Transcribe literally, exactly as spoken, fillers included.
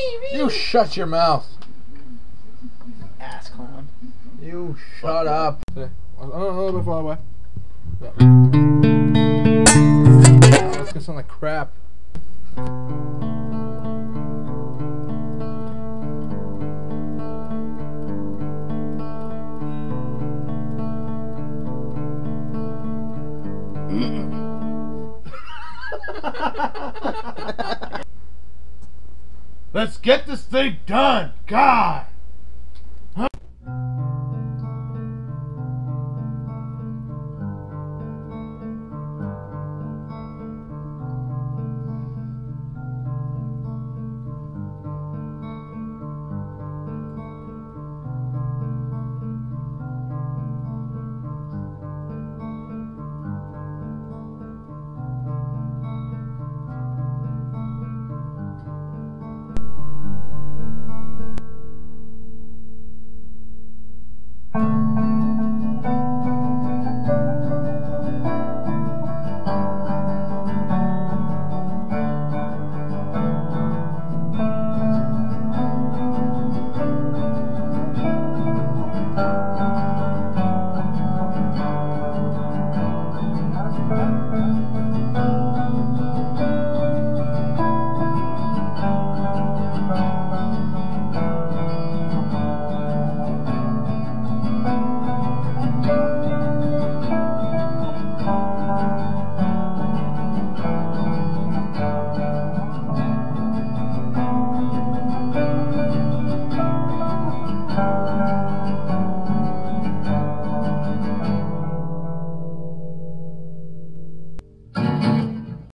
You shut your mouth. Ass clown. You shut up. A little bit far away. Yeah. That's gonna sound like crap. Let's get this thing done, God!